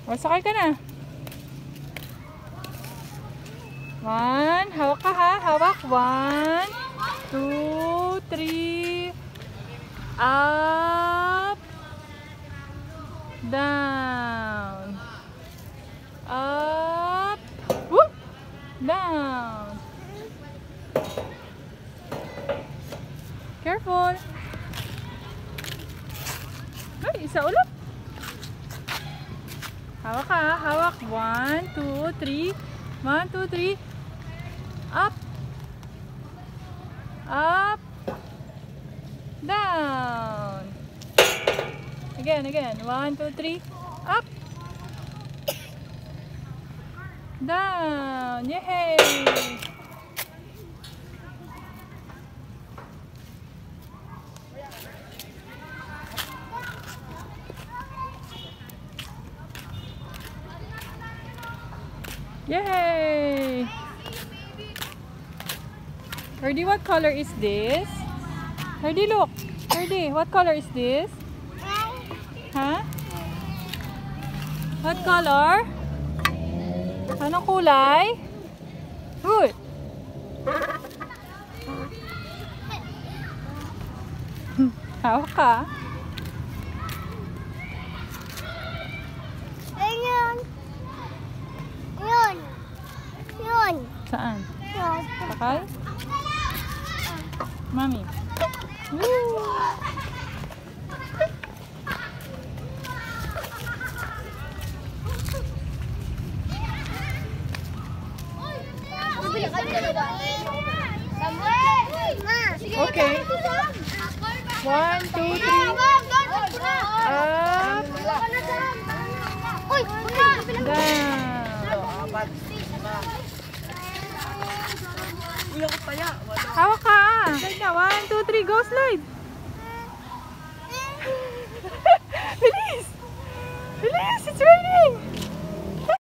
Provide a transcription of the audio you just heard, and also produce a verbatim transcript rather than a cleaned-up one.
O, sakay ka na. One. Hawak ka ha. Hawak. One, two, three. Up. Down. Up. Whoop. Down. Careful. Ay, isa ulit. Hawak ka, hawak. One, two, three. One, two, three. Up. Up. Down. Again, again. One, two, three. Up. Down. Yay! Yay! Herdy, what color is this? Herdy, look. Herdy, what color is this? Huh? What color? Anong kulay? Good. Hawak ka. Ayun. Yun. Yun. Saan? Yun. Sakay? Mami. Woo! Okay. One, two, three. Up. Down. Hawak ka. Slide na. One, two, three. Go slide.